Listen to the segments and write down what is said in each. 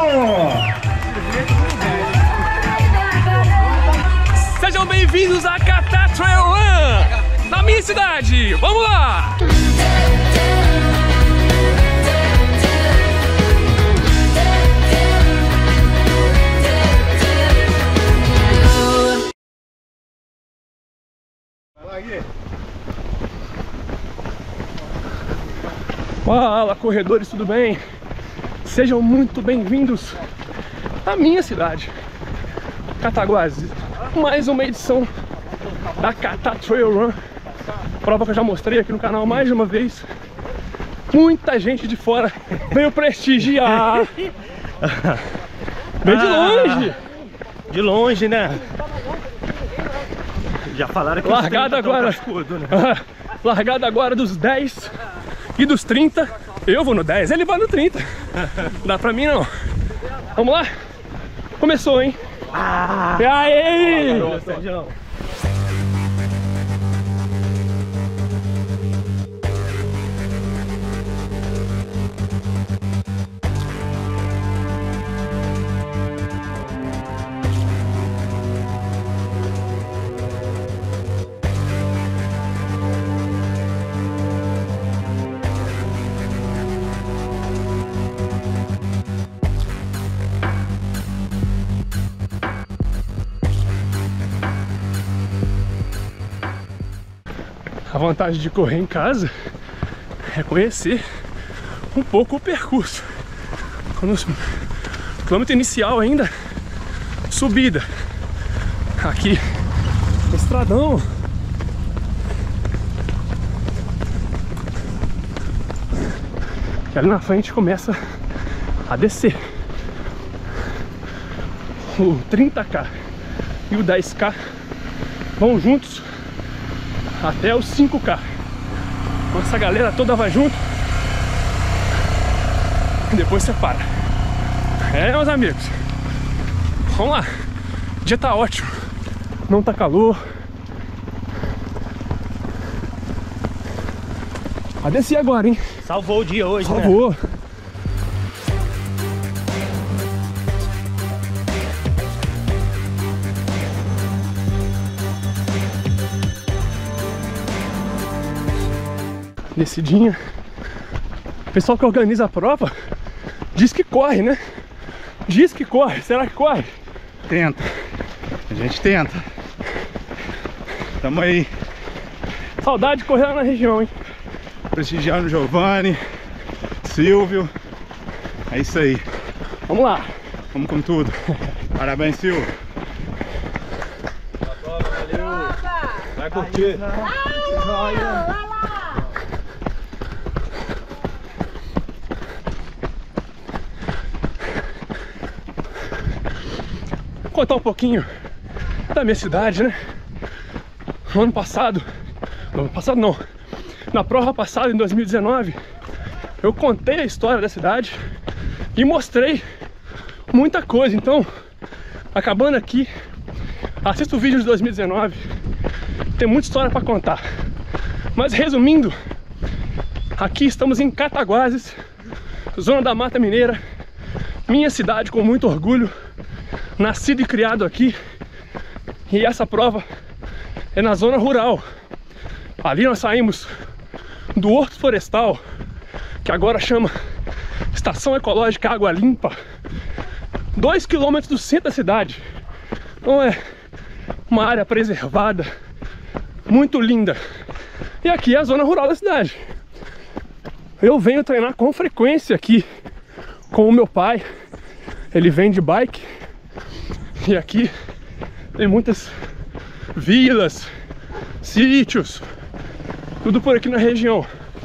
Sejam bem-vindos a Catá Trail Run, na minha cidade. Vamos lá! Fala, corredores, tudo bem? Sejam muito bem-vindos à minha cidade, Cataguases. Mais uma edição da Catá Trail Run, prova que eu já mostrei aqui no canal mais de uma vez. Muita gente de fora veio prestigiar. Veio de longe. De longe, né? Já falaram que largada agora, escudo, né? Largada agora dos 10 e dos 30. Eu vou no 10, ele vai no 30. Dá pra mim não. Vamos lá? Começou, hein? E aí? A vantagem de correr em casa é conhecer um pouco o percurso. No quilômetro inicial ainda, subida. Aqui, estradão. E ali na frente começa a descer. O 30K e o 10K vão juntos até os 5K. Essa galera toda vai junto e depois separa. Meus amigos, vamos lá. O dia tá ótimo, não tá calor. Vai descer agora, hein? Salvou o dia hoje, salvou, né? Descidinha. O pessoal que organiza a prova diz que corre, né? Diz que corre. Será que corre? Tenta. A gente tenta. Tamo aí. Saudade de correr lá na região, hein? Prestigiando o Giovanni, Silvio. É isso aí. Vamos lá. Vamos com tudo. Parabéns, Silvio. Valeu. Vai curtir. Vou contar um pouquinho da minha cidade, né? No ano passado não, na prova passada, em 2019, eu contei a história da cidade e mostrei muita coisa. Então, acabando aqui, assista o vídeo de 2019, tem muita história para contar. Mas resumindo, aqui estamos em Cataguases, zona da Mata Mineira, minha cidade, com muito orgulho. Nascido e criado aqui. E essa prova é na zona rural. Ali nós saímos do Horto Florestal, que agora chama Estação Ecológica Água Limpa, 2 km do centro da cidade. Então é uma área preservada, muito linda. E aqui é a zona rural da cidade. Eu venho treinar com frequência aqui com o meu pai. Ele vem de bike. E aqui tem muitas vilas, sítios, tudo por aqui na região.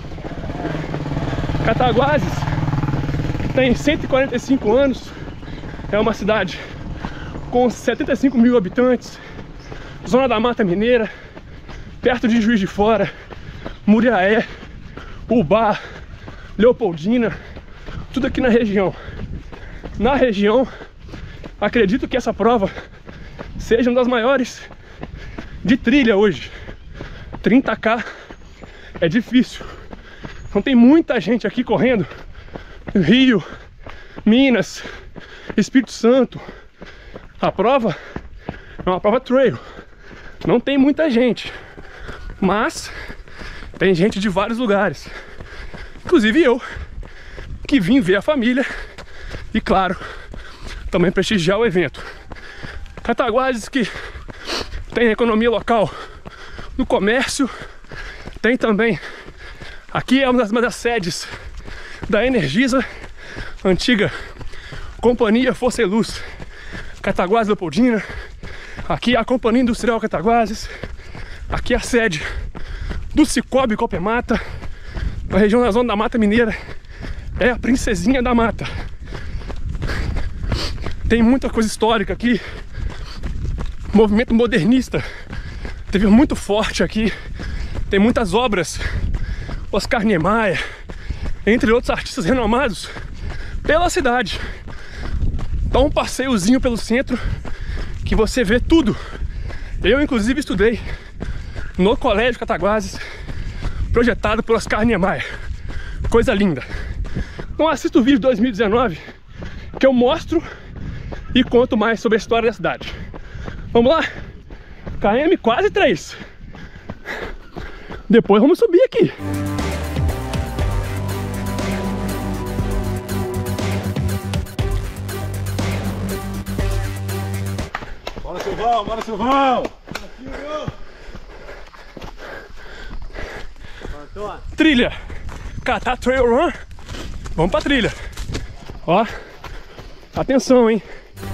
Cataguases tem 145 anos, é uma cidade com 75 mil habitantes, zona da Mata Mineira, perto de Juiz de Fora, Muriaé, Ubá, Leopoldina, tudo aqui na região. Na região, acredito que essa prova seja uma das maiores de trilha hoje. 30K é difícil. Então tem muita gente aqui correndo. Rio, Minas, Espírito Santo. A prova é uma prova trail. Não tem muita gente, mas tem gente de vários lugares. Inclusive eu, que vim ver a família e, claro, também prestigiar o evento. Cataguases que tem economia local no comércio, tem também, aqui é uma das sedes da Energisa, antiga Companhia Força e Luz Cataguases Leopoldina. Aqui é a Companhia Industrial Cataguases. Aqui é a sede do Cicobi Copemata. Na região da Zona da Mata Mineira é a Princesinha da Mata. Tem muita coisa histórica aqui. Movimento modernista teve muito forte aqui. Tem muitas obras. Oscar Niemeyer, entre outros artistas renomados pela cidade. Dá um passeiozinho pelo centro que você vê tudo. Eu inclusive estudei no Colégio Cataguases, projetado por Oscar Niemeyer. Coisa linda. Então assista o vídeo de 2019 que eu mostro e conto mais sobre a história da cidade. Vamos lá? KM quase 3. Depois vamos subir aqui. Bora, Silvão, bora, Silvão! Trilha. Catar Trail Run. Vamos pra trilha. Ó. Atenção, hein?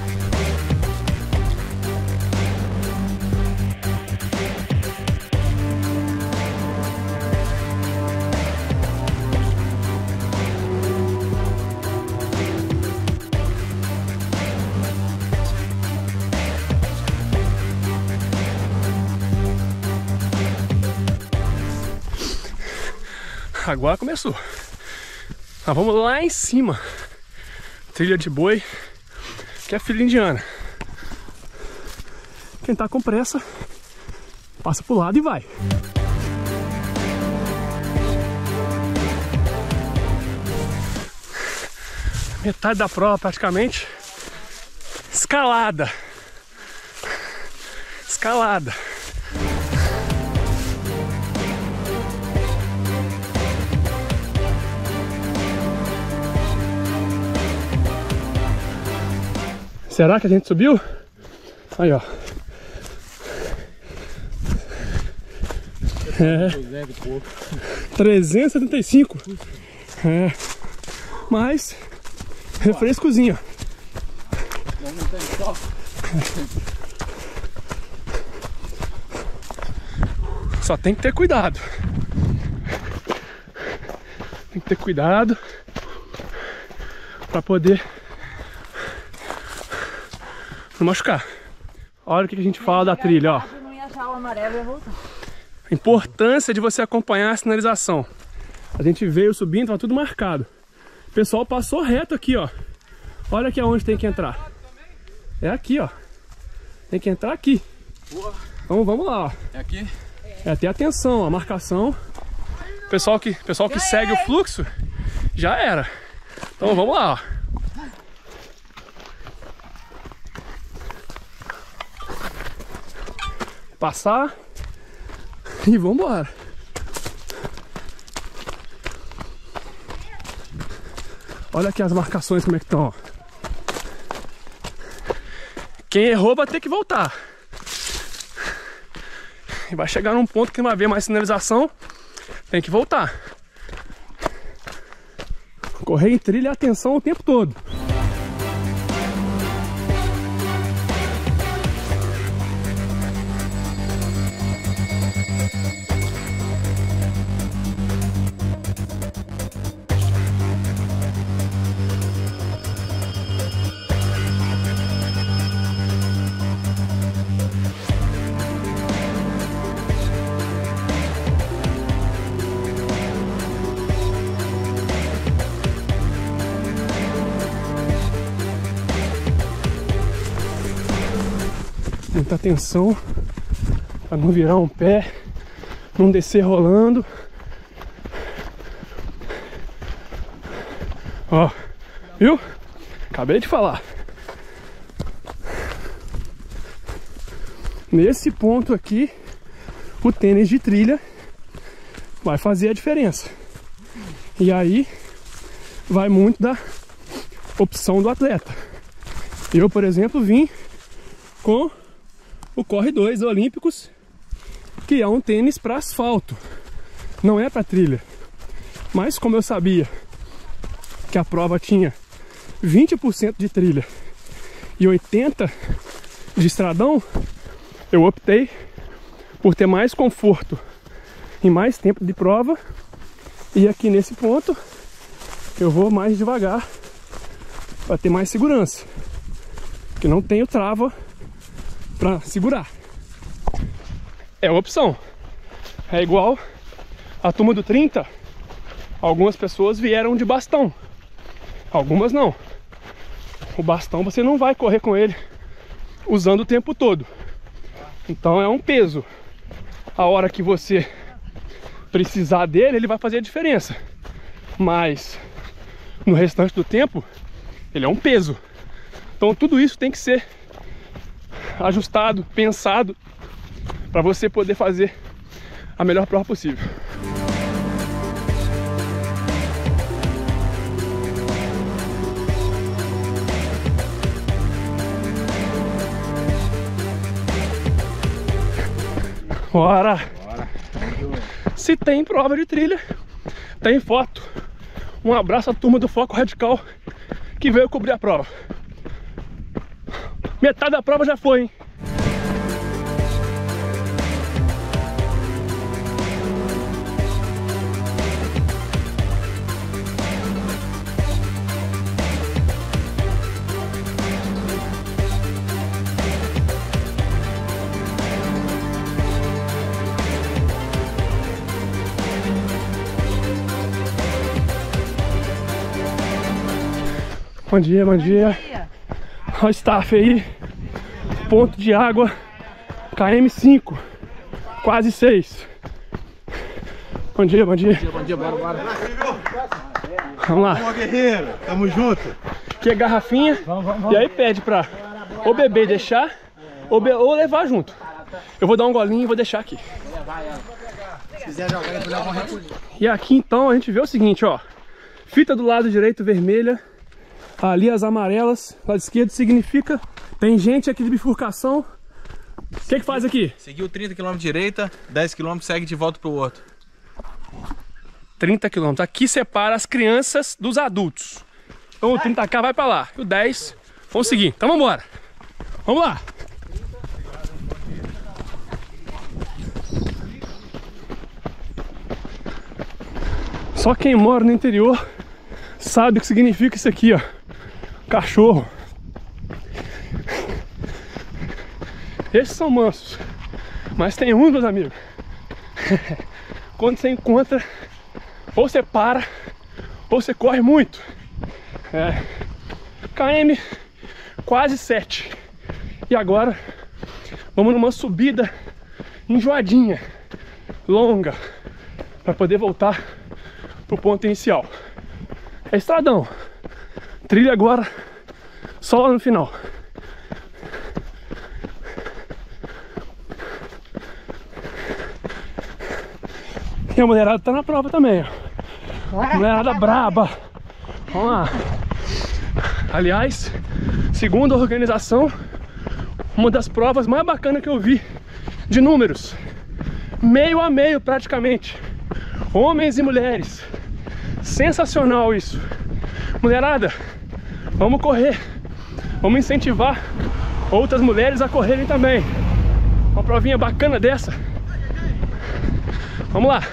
Agora começou. Nós vamos lá em cima. Trilha de boi, que é filha indiana. Quem tá com pressa, passa pro lado e vai. Metade da prova praticamente escalada. Escalada. Será que a gente subiu? Aí, ó. É. 375. É. Mas refrescozinho. Só tem que ter cuidado. Tem que ter cuidado para poder não machucar. Olha o que a gente fala da trilha, ó. A importância de você acompanhar a sinalização. A gente veio subindo, tá tudo marcado. O pessoal passou reto aqui, ó. Olha aqui aonde tem que entrar. É aqui, ó. Tem que entrar aqui. Então vamos lá, ó. É aqui? É, ter atenção, a marcação. Pessoal que segue o fluxo, já era. Então vamos lá, ó. Passar e vamos embora. Olha aqui as marcações como é que estão, ó. Quem errou vai ter que voltar. E vai chegar num ponto que não vai haver mais sinalização, tem que voltar. Correr em trilha é atenção o tempo todo. Muita atenção para não virar um pé, não descer rolando. Ó, viu? Acabei de falar. Nesse ponto aqui, o tênis de trilha vai fazer a diferença. E aí vai muito da opção do atleta. Eu, por exemplo, vim com o Corre 2 Olímpicos, que é um tênis para asfalto, não é para trilha. Mas como eu sabia que a prova tinha 20% de trilha e 80% de estradão, eu optei por ter mais conforto e mais tempo de prova. E aqui nesse ponto eu vou mais devagar para ter mais segurança, porque não tenho trava para segurar. É uma opção. É igual a turma do 30. Algumas pessoas vieram de bastão, algumas não. O bastão você não vai correr com ele usando o tempo todo, então é um peso. A hora que você precisar dele, ele vai fazer a diferença, mas no restante do tempo ele é um peso. Então tudo isso tem que ser ajustado, pensado, para você poder fazer a melhor prova possível. Bora! Se tem prova de trilha, tem foto. Um abraço à turma do Foco Radical que veio cobrir a prova. Metade da prova já foi, hein? Bom dia, bom dia. Olha o staff aí. Ponto de água KM5, quase 6. Bom dia, bom dia. Bom dia, bora, bora. Vamos lá. Vamos, guerreiro. Tamo junto. Aqui é garrafinha. Vamos. E aí pede pra ou beber e deixar, ou levar junto. Eu vou dar um golinho e vou deixar aqui. Se quiser jogar, eu vou levar um recolher. E aqui então a gente vê o seguinte, ó. Fita do lado direito vermelha. Ali as amarelas, lado esquerdo, significa tem gente aqui de bifurcação. O que faz aqui? Seguiu 30 km direita, 10 km segue de volta pro outro. 30 km. Aqui separa as crianças dos adultos. Então o 30K vai pra lá. E o 10, vamos seguir. Então vamos embora. Vamos lá. Só quem mora no interior sabe o que significa isso aqui, ó. Cachorro. Esses são mansos, mas tem uns, meus amigos. Quando você encontra, ou você para, ou você corre muito. KM quase 7. E agora vamos numa subida enjoadinha, longa, para poder voltar pro ponto inicial. É estradão. Trilha agora, só lá no final. E a mulherada tá na prova também, ó. Mulherada braba. Vamos lá. Aliás, segundo a organização, uma das provas mais bacanas que eu vi de números. Meio a meio praticamente. Homens e mulheres. Sensacional isso. Mulherada, vamos correr. Vamos incentivar outras mulheres a correrem também. Uma provinha bacana dessa. Vamos lá.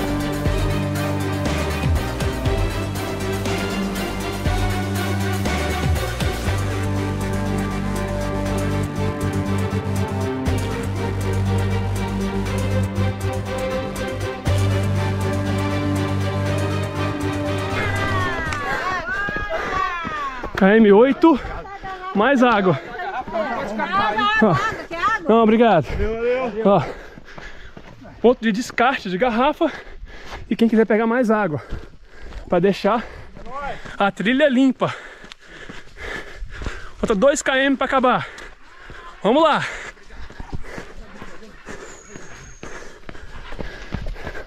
KM8, mais água. Não, obrigado. Ó, ponto de descarte de garrafa. E quem quiser pegar mais água, para deixar a trilha limpa. Falta 2 km para acabar. Vamos lá.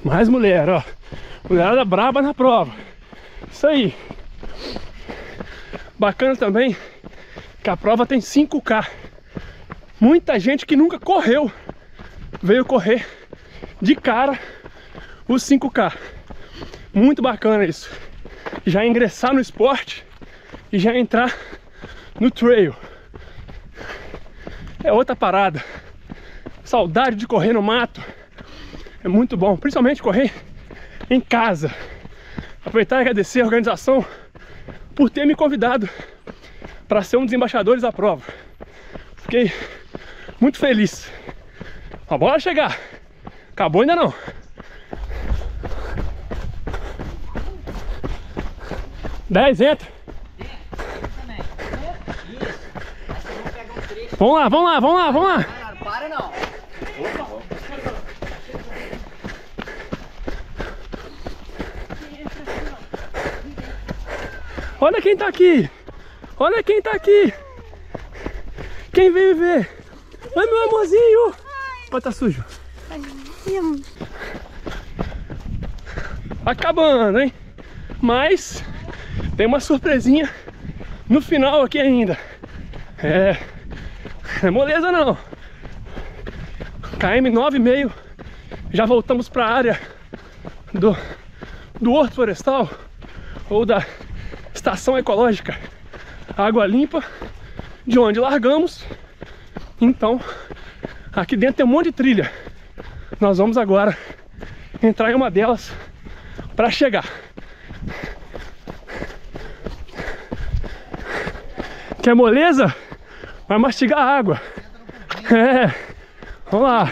Mais mulher, ó. Mulherada braba na prova. Isso aí. Bacana também que a prova tem 5K. Muita gente que nunca correu veio correr de cara os 5K. Muito bacana isso. Já ingressar no esporte e já entrar no trail. É outra parada. Saudade de correr no mato. É muito bom, principalmente correr em casa. Aproveitar e agradecer a organização por ter me convidado para ser um dos embaixadores da prova. Fiquei muito feliz. A bola chegar. Acabou ainda não. Dez, entra. Vamos lá, vamos lá, vamos lá, vamos lá. Não para não. Olha quem tá aqui. Olha quem tá aqui. Quem veio ver? Oi, meu amorzinho. Pode tá sujo. Acabando, hein? Mas tem uma surpresinha no final aqui ainda. É moleza não. KM 9,5. Já voltamos para a área do Horto Florestal ou da Estação Ecológica Água Limpa, de onde largamos. Então, aqui dentro tem um monte de trilha. Nós vamos agora entrar em uma delas para chegar. Quer moleza? Vai mastigar a água. Vamos lá.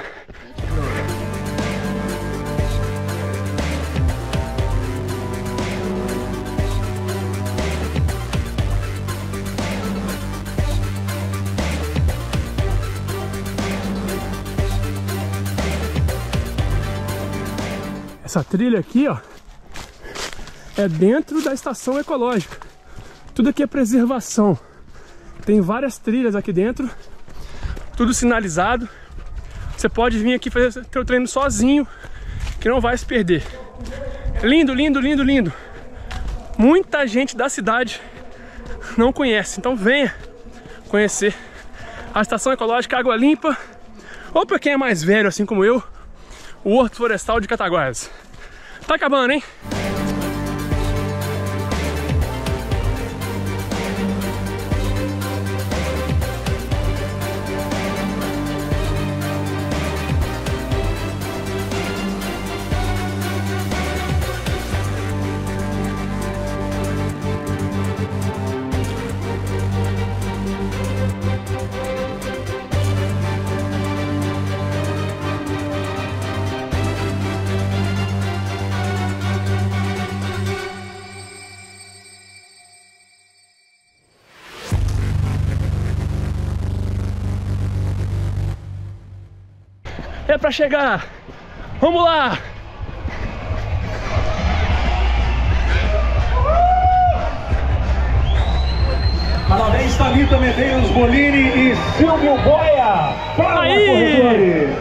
Essa trilha aqui, ó, é dentro da estação ecológica. Tudo aqui é preservação. Tem várias trilhas aqui dentro, tudo sinalizado. Você pode vir aqui fazer seu treino sozinho, que não vai se perder. Lindo, lindo, lindo, lindo. Muita gente da cidade não conhece, então venha conhecer a Estação Ecológica Água Limpa, ou para quem é mais velho, assim como eu, o Horto Florestal de Cataguases. Tá acabando, hein? É pra chegar. Vamos lá. Parabéns, Thalita Medeiros Bolini e Silvio Boia. Para corredores.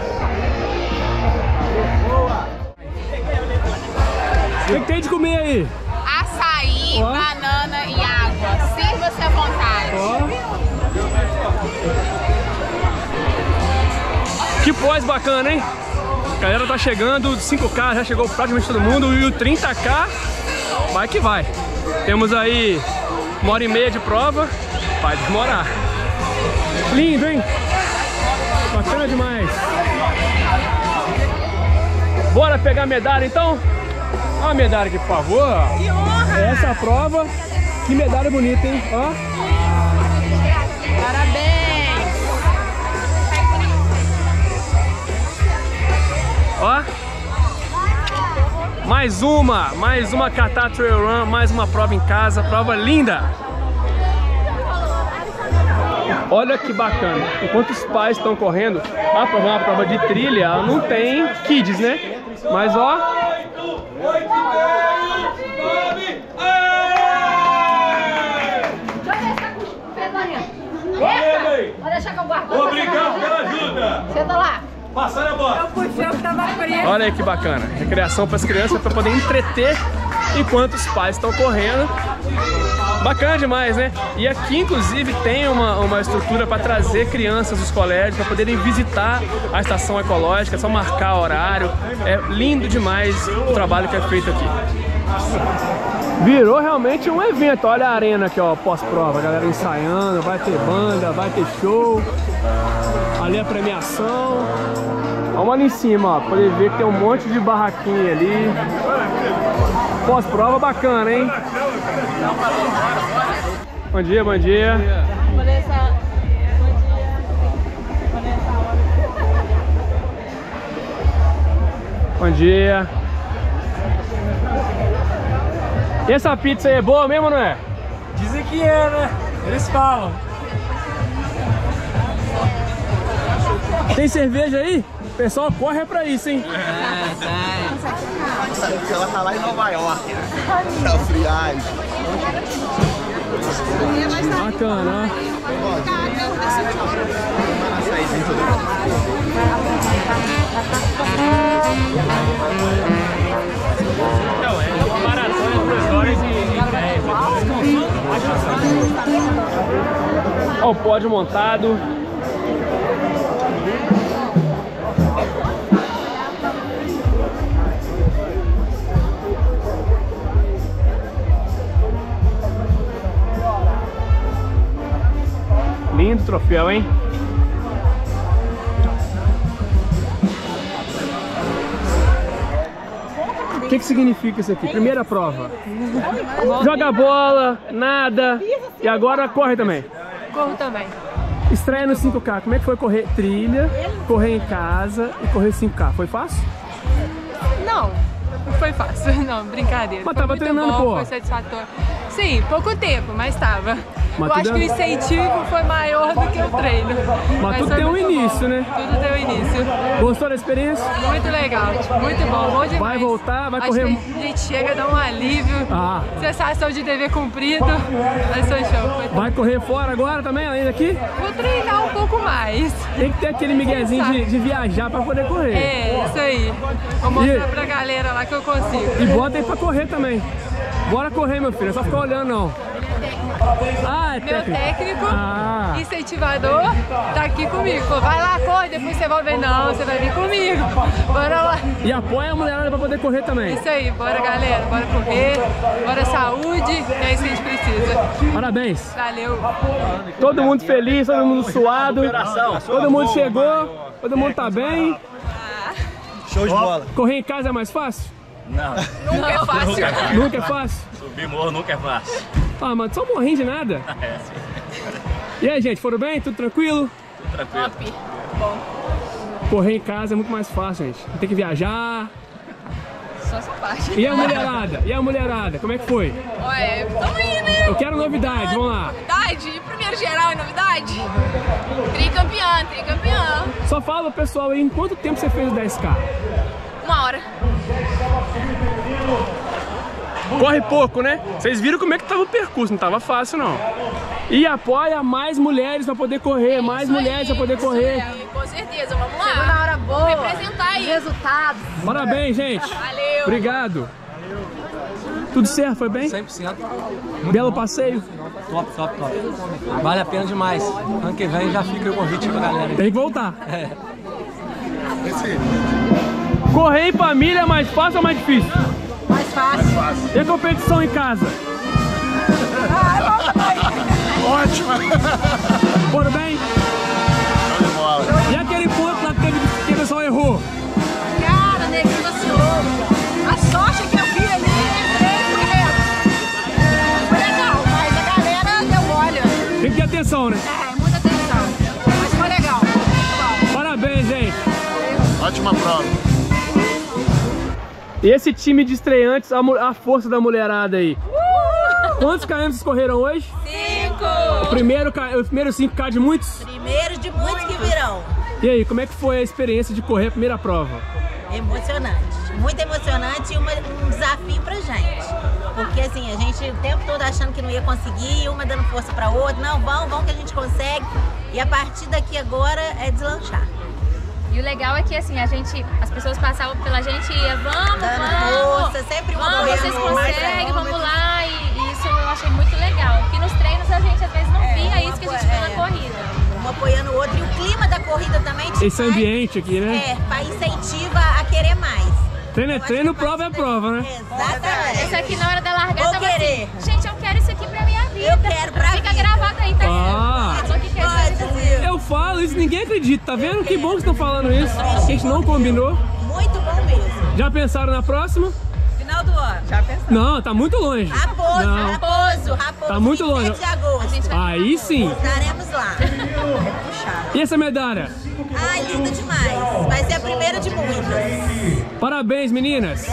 O que tem de comer aí? Açaí, banana e água. Sirva-se à vontade. Que pós bacana, hein? A galera tá chegando, o 5K já chegou praticamente todo mundo e o 30K vai que vai. Temos aí 1h30 de prova, vai demorar. Lindo, hein? Bacana demais. Bora pegar a medalha então? Olha a medalha aqui, por favor. Que honra! Essa é a prova. Que medalha bonita, hein? Ó. Parabéns! Ó, mais uma Catar Trail Run, mais uma prova em casa, prova linda. Olha que bacana, enquanto os pais estão correndo, a prova é uma prova de trilha, ela não tem kids, né? Mas ó, Pode deixar que eu guardo. Obrigado pela ajuda. Senta lá. Passando a bola. Eu puxei o que tava preso. Olha aí que bacana. Recreação para as crianças para poder entreter enquanto os pais estão correndo. Bacana demais, né? E aqui, inclusive, tem uma estrutura para trazer crianças dos colégios para poderem visitar a estação ecológica, é só marcar horário. É lindo demais o trabalho que é feito aqui. Virou realmente um evento. Olha a arena aqui, ó, pós-prova. A galera ensaiando, vai ter banda, vai ter show. Ali a premiação. Vamos ali em cima, ó, poder ver que tem um monte de barraquinha ali. Pós-prova bacana, hein? Bom dia, bom dia. Bom dia. E essa pizza aí é boa mesmo ou não é? Dizem que é, né? Eles falam. Tem cerveja aí? O pessoal corre pra isso, hein? Ela tá lá em Nova York, né? Na friagem. Bacana, ó. Ó o pódio montado. Lindo troféu, hein? O que significa isso aqui? Primeira prova. Joga bola, nada. E agora corre também. Corro também. Estreia no 5K. Como é que foi correr trilha, correr em casa e correr 5K? Foi fácil? Não, não foi fácil. Não, brincadeira. Mas tava treinando, bom, pô. Foi satisfatório. Sim, pouco tempo, mas tava. Mas eu acho que o incentivo foi maior do que o treino. Mas tudo foi tem um muito início, bom. né? Tudo tem um início. Gostou da experiência? Muito legal, muito bom demais. Vai voltar, vai acho correr. Que a gente chega, dá um alívio. Ah. Sensação de dever cumprido. Vai ser show. Vai correr fora agora também, além daqui? Vou treinar um pouco mais. Tem que ter aquele miguezinho de viajar pra poder correr. É, isso aí. Vou mostrar pra galera lá que eu consigo. E bota aí pra correr também. Bora correr, meu filho, é só ficar olhando não. Ah, é Meu técnico, Ah. incentivador, tá aqui comigo. Pô, vai lá, corre, depois você vai ver. Não, você vai vir comigo. Bora lá. E apoia a mulherada pra poder correr também. Isso aí, bora galera, bora correr, bora saúde, é isso que a gente precisa. Parabéns. Valeu. Todo mundo feliz, todo mundo suado. Todo mundo chegou, todo mundo tá bem. Show de bola. Correr em casa é mais fácil? Nunca é fácil. Nunca é fácil? Subir morro nunca é fácil. Ah, mano, só morrinho de nada. É, sim. E aí, gente, foram bem? Tudo tranquilo? Tudo tranquilo. Top. Bom, Correr em casa é muito mais fácil, gente. Não tem que viajar. só essa parte. E a mulherada? E a mulherada? Como é que foi? Ué, tamo aí, né? Eu quero novidades, vamos lá. Novidade? Primeiro geral é novidade? Tricampeã, tricampeã. Só fala pro pessoal aí, em quanto tempo você fez o 10K? 1 hora. Corre pouco, né? Vocês viram como é que tava o percurso, não tava fácil não. E apoia mais mulheres pra poder correr, mais mulheres pra poder correr. Aí, com certeza, vamos lá. Chegou na hora boa. Representar aí. Resultados. Parabéns, gente. Valeu. Obrigado. Tudo certo, foi bem? 100%. Belo passeio. Top, top, top. Vale a pena demais. Ano que vem já fica o convite pra galera. Tem que voltar. Correr em família é mais fácil ou mais difícil? Mais fácil. E a competição em casa? Ótima. Foram bem? Show de bola. E aquele ponto lá que o pessoal errou? Cara, neguinho vacilou. A sorte que eu vi ali, entrei e fui reto. Foi legal, mas a galera deu mole. Tem que ter atenção, né? É, muita atenção. Mas foi legal. Muito bom. Parabéns, gente. Ótima prova. E esse time de estreantes, a força da mulherada aí. Quantos km vocês correram hoje? 5. O primeiro 5K de muitos? Primeiro de muitos que virão. E aí, como é que foi a experiência de correr a primeira prova? Emocionante. Muito emocionante e um desafio pra gente. Porque assim, a gente o tempo todo achando que não ia conseguir, uma dando força pra outra. Não, vamos que a gente consegue. E a partir daqui agora é deslanchar. E o legal é que assim, as pessoas passavam pela gente e ia, vamos, força, sempre uma vamos, vocês conseguem, vamos lá. E isso eu achei muito legal. Porque nos treinos a gente às vezes não via isso que a gente viu na corrida. Um apoiando o outro, e o clima da corrida também esse ambiente aqui, né? incentiva a querer mais. Treino é treino, prova é prova, né? Exatamente. Isso aqui na hora da largada tava querer. assim, gente, eu quero isso aqui pra minha vida. Eu quero pra Fica vida. gravado aí, tá? Eu falo isso, ninguém acredita, tá vendo? Que bom que estão falando isso. A gente não combinou. Muito bom mesmo. Já pensaram na próxima? Final do ano. Já pensamos. Não, tá muito longe. Raposo. Tá muito longe. 27 de agosto. Aí sim. Estaremos lá. E essa medalha? Ai, linda demais. Vai ser a primeira de muitas. Parabéns, meninas.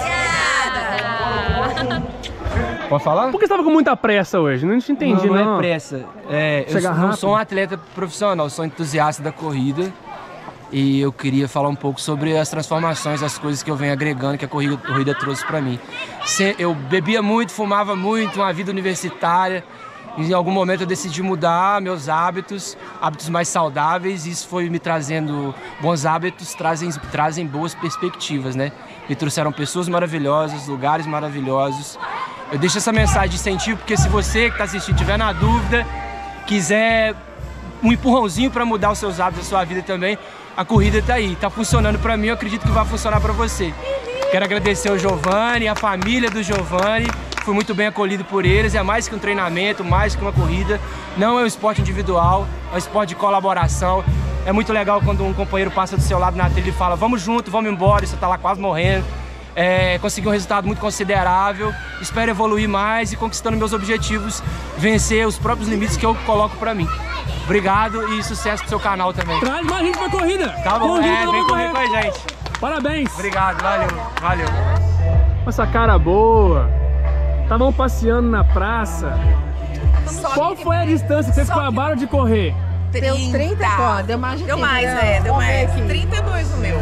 Obrigada. Pode falar? Por que você estava com muita pressa hoje? Não te entendi, não. Não é pressa. Eu não sou um atleta profissional, sou entusiasta da corrida. E eu queria falar um pouco sobre as transformações, as coisas que eu venho agregando, que a corrida trouxe pra mim. Eu bebia muito, fumava muito, uma vida universitária. Em algum momento eu decidi mudar meus hábitos mais saudáveis. Isso foi me trazendo bons hábitos, trazem boas perspectivas, né? Me trouxeram pessoas maravilhosas, lugares maravilhosos. Eu deixo essa mensagem de incentivo, porque se você que está assistindo tiver na dúvida, quiser um empurrãozinho para mudar os seus hábitos, a sua vida também, a corrida está aí, está funcionando para mim, eu acredito que vai funcionar para você. Quero agradecer ao Giovanni, a família do Giovanni, fui muito bem acolhido por eles, é mais que um treinamento, mais que uma corrida, não é um esporte individual, é um esporte de colaboração. É muito legal quando um companheiro passa do seu lado na trilha e fala, vamos junto, vamos embora, e você está lá quase morrendo. Consegui um resultado muito considerável, espero evoluir mais e conquistando meus objetivos, vencer os próprios limites que eu coloco pra mim. Obrigado e sucesso pro seu canal também. Traz mais gente pra corrida. Tá bom, vem correr com a gente. Parabéns. Obrigado, valeu. Essa cara boa. Estavam passeando na praça. Qual foi a distância que vocês acabaram de correr? Deu 30 quanto? Deu mais de 30. Deu mais. 32 o meu.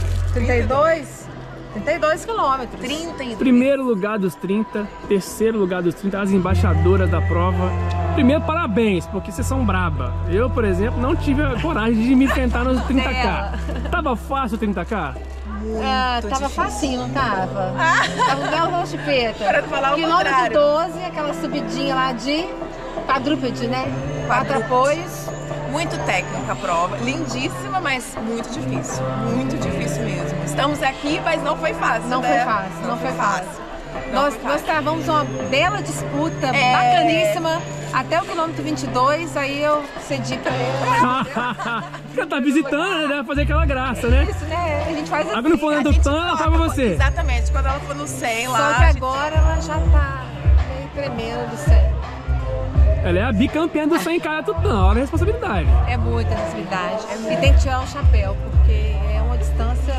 32? 32 quilômetros. 32. Primeiro lugar dos 30, terceiro lugar dos 30, as embaixadoras da prova. Primeiro, parabéns, porque vocês são braba. Eu, por exemplo, não tive a coragem de me enfrentar nos 30K. Tava fácil o 30K? Tava facinho, não tava? Tava um belo chupeta. Para falar o Quilômetro contrário. 12, aquela subidinha lá de quadrúpede, né? 4 apoios. Muito técnica a prova, lindíssima, mas muito difícil mesmo. Estamos aqui, mas não foi fácil, Não foi fácil. Nós travamos uma bela disputa, bacaníssima, até o quilômetro 22, aí eu cedi pra ele. Porque tá visitando, né? Deve fazer aquela graça, né? Isso, né? A gente faz assim. Aí quando for do TAN, ela faz pra você. Exatamente, quando ela for no 100 lá... Só que agora ela já tá meio tremendo do 100. Ela é a bicampeã do 100K do TAN, olha a responsabilidade. É muita responsabilidade. E tem que tirar o chapéu, porque é uma distância...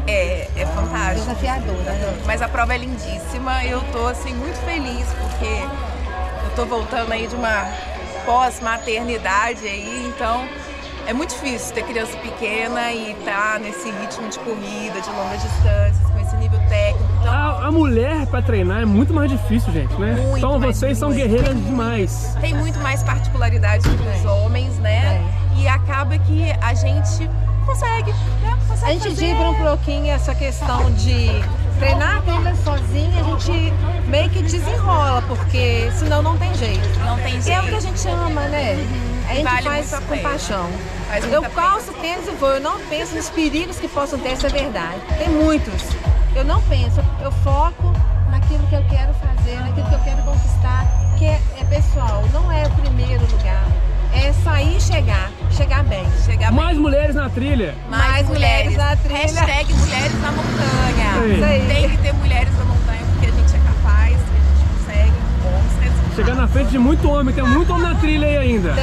É fantástico. Desafiadora, né? Mas a prova é lindíssima, eu tô assim muito feliz, porque eu tô voltando aí de uma pós-maternidade aí, então é muito difícil ter criança pequena e tá nesse ritmo de corrida, de longas distâncias, com esse nível técnico. Então... A mulher pra treinar é muito mais difícil, gente, né? Muito então mais vocês são guerreiras demais. Tem muito mais particularidade que os homens, né? E acaba que a gente consegue, né? A gente vibra um pouquinho essa questão de treinar a corrida sozinha, a gente meio que desenrola, porque senão não tem jeito. Não tem jeito. E é o que a gente ama, né? A gente Vale faz muito a com pena. paixão. Faz Eu muita calço tênis e vou, eu não penso nos perigos que possam ter, isso é verdade. Tem muitos. Eu não penso, eu foco naquilo que eu quero fazer, naquilo que eu quero conquistar, que é pessoal, não é o primeiro lugar. É sair e chegar bem. Mais mulheres na trilha. Mais mulheres na trilha. Hashtag mulheres na montanha. Isso aí. Tem que ter mulheres na montanha, porque a gente é capaz, a gente consegue bons resultados. Chegar na frente de muito homem, tem muito homem na trilha aí ainda.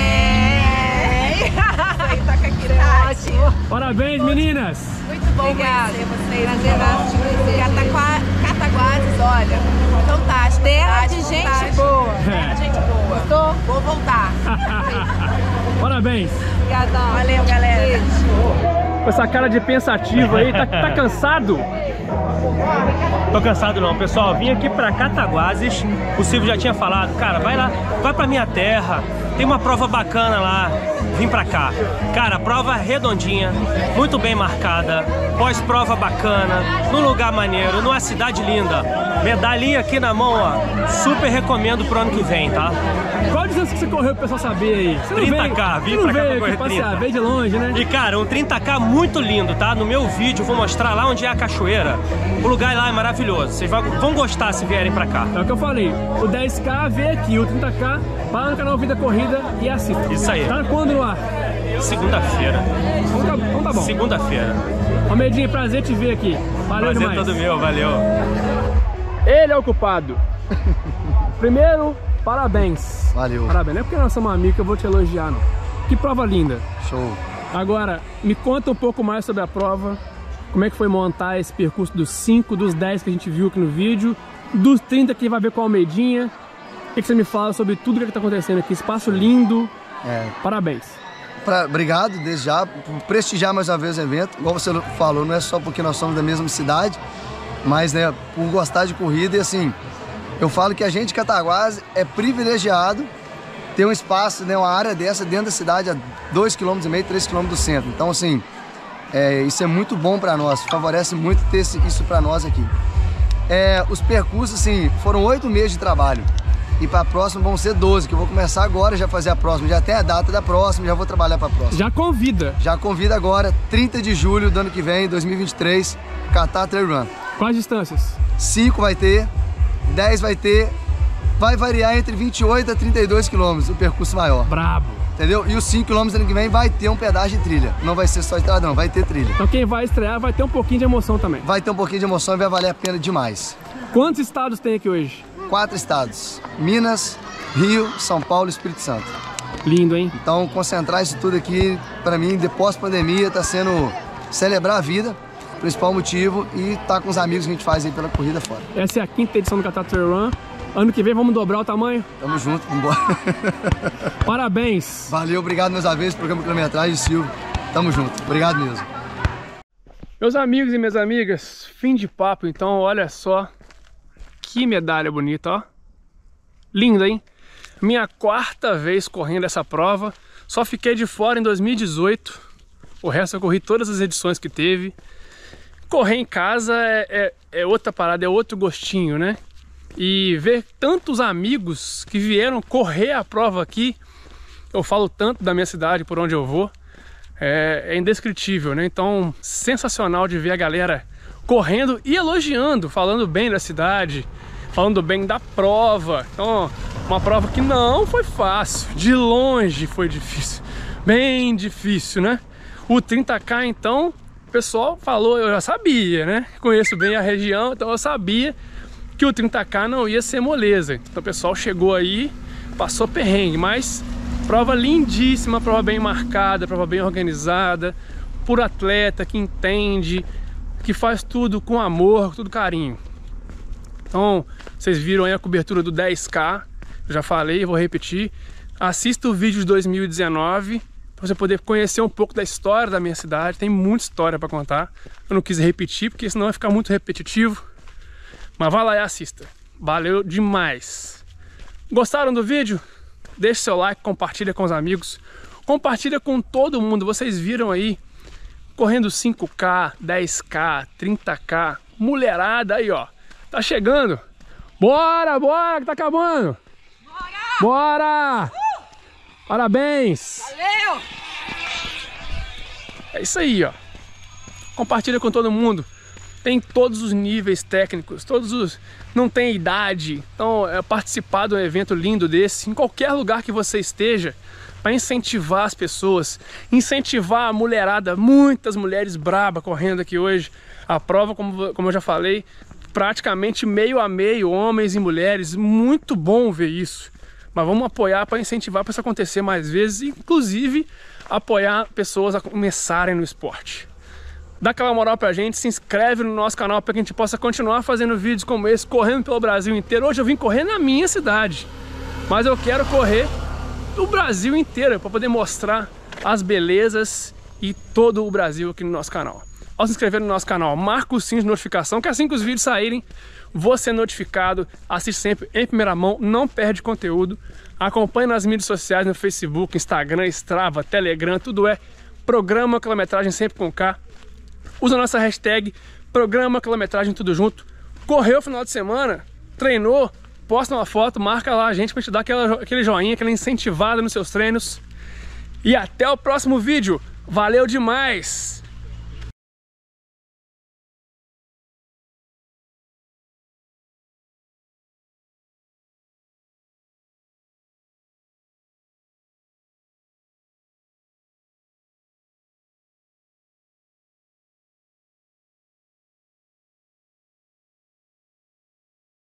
Isso aí tá com a Ótimo. Parabéns, meninas. Muito bom Obrigada. conhecer vocês. Prazeraço te conhecer. Cataguases, olha, fantástico. Terra de fantástico, gente fantástico. boa. Terra de gente boa. Vou voltar. Parabéns. Obrigadão. Valeu, galera. Com essa cara de pensativo aí, tá cansado? Tô cansado não, pessoal, vim aqui pra Cataguases, o Silvio já tinha falado, cara, vai lá, vai pra minha terra, tem uma prova bacana lá, vim pra cá. Cara, prova redondinha, muito bem marcada, pós-prova bacana, num lugar maneiro, numa cidade linda. Medalhinha aqui na mão, ó. Super recomendo pro ano que vem, tá? Qual a distância que você correu pro pessoal saber aí? 30K, vim pra cá pra correr 30. Veio de longe, né? E cara, um 30K muito lindo, tá? No meu vídeo eu vou mostrar lá onde é a cachoeira. O lugar lá é maravilhoso, vocês vão gostar se vierem pra cá. É o que eu falei, o 10K vem aqui, o 30K vai no canal Vida Corrida e assista. Isso aí. Tá quando no ar? Segunda-feira. Então tá bom. Segunda-feira. Ô Medinho, prazer te ver aqui. Valeu prazer demais. Todo meu, valeu. Ele é o culpado. Primeiro, parabéns. Valeu. Parabéns, não é porque nós somos amigos que eu vou te elogiar, não. Que prova linda. Show. Agora, me conta um pouco mais sobre a prova. Como é que foi montar esse percurso dos 5, dos 10 que a gente viu aqui no vídeo, dos 30 que vai ver com a Almeidinha. O que você me fala sobre tudo o que está acontecendo aqui? Espaço lindo. Parabéns. Obrigado, desde já, por prestigiar mais uma vez o evento. Igual você falou, não é só porque nós somos da mesma cidade, mas né, por gostar de corrida. E assim, eu falo que a gente de Cataguases é privilegiado ter um espaço, né, uma área dessa dentro da cidade a 2,5 km, 3 km do centro. Então assim, isso é muito bom para nós, favorece muito ter isso para nós aqui. Os percursos, assim, foram 8 meses de trabalho. E para a próxima vão ser 12, que eu vou começar agora já fazer a próxima. Já tem a data da próxima, já vou trabalhar para a próxima. Já convida. Já convida agora, 30 de julho do ano que vem, 2023, Qatar Trail Run. Quais distâncias? 5 vai ter, 10 vai ter, vai variar entre 28 a 32 km, o percurso maior. Brabo. Entendeu? E os 5 km ano que vem vai ter um pedaço de trilha. Não vai ser só estradão, vai ter trilha. Então quem vai estrear vai ter um pouquinho de emoção também. Vai ter um pouquinho de emoção e vai valer a pena demais. Quantos estados tem aqui hoje? 4 estados. Minas, Rio, São Paulo e Espírito Santo. Lindo, hein? Então concentrar isso tudo aqui, pra mim, depois da pandemia, tá sendo celebrar a vida, principal motivo, e tá com os amigos que a gente faz aí pela corrida fora. Essa é a 5ª edição do Qatar Trail Run. Ano que vem vamos dobrar o tamanho? Tamo junto, vambora. Parabéns. Valeu, obrigado mais uma vez, programa Quilometragem, Silvio. Tamo junto, obrigado mesmo. Meus amigos e minhas amigas, fim de papo então, olha só. Que medalha bonita, ó. Linda, hein? Minha 4ª vez correndo essa prova. Só fiquei de fora em 2018. O resto eu corri todas as edições que teve. Correr em casa é outra parada, é outro gostinho, né? E ver tantos amigos que vieram correr a prova aqui. Eu falo tanto da minha cidade, por onde eu vou. É indescritível, né? Então, sensacional de ver a galera correndo e elogiando, falando bem da cidade, falando bem da prova. Então, uma prova que não foi fácil, de longe foi difícil, bem difícil, né? O 30K, então, o pessoal falou, eu já sabia, né? Conheço bem a região, então eu sabia que o 30K não ia ser moleza. Então o pessoal chegou aí, passou perrengue, mas prova lindíssima, prova bem marcada, prova bem organizada, por atleta que entende, que faz tudo com amor, com tudo carinho. Então, vocês viram aí a cobertura do 10K, eu já falei, vou repetir. Assista o vídeo de 2019, para você poder conhecer um pouco da história da minha cidade. Tem muita história para contar. Eu não quis repetir, porque senão vai ficar muito repetitivo. Mas vai lá e assista. Valeu demais. Gostaram do vídeo? Deixe seu like, compartilha com os amigos. Compartilha com todo mundo. Vocês viram aí, correndo 5K, 10K, 30K. Mulherada aí, ó. Tá chegando. Bora, bora, que tá acabando. Bora! Parabéns! Valeu! É isso aí, ó. Compartilha com todo mundo. Tem todos os níveis técnicos, não tem idade. Então, participar de um evento lindo desse, em qualquer lugar que você esteja, para incentivar as pessoas, incentivar a mulherada, muitas mulheres brabas correndo aqui hoje. A prova, como eu já falei, praticamente meio a meio, homens e mulheres. Muito bom ver isso. Mas vamos apoiar para incentivar para isso acontecer mais vezes, inclusive apoiar pessoas a começarem no esporte. Dá aquela moral pra gente, se inscreve no nosso canal para que a gente possa continuar fazendo vídeos como esse, correndo pelo Brasil inteiro. Hoje eu vim correr na minha cidade, mas eu quero correr o Brasil inteiro para poder mostrar as belezas e todo o Brasil aqui no nosso canal. Ao se inscrever no nosso canal, marca o sininho de notificação, que assim que os vídeos saírem, você é notificado. Assiste sempre em primeira mão, não perde conteúdo. Acompanhe nas mídias sociais, no Facebook, Instagram, Strava, Telegram, tudo é Programa Quilometragem, sempre com K. Usa a nossa hashtag Programa Quilometragem, tudo junto. Correu o final de semana, treinou, posta uma foto, marca lá a gente pra te dar aquele joinha, aquela incentivada nos seus treinos. E até o próximo vídeo. Valeu demais!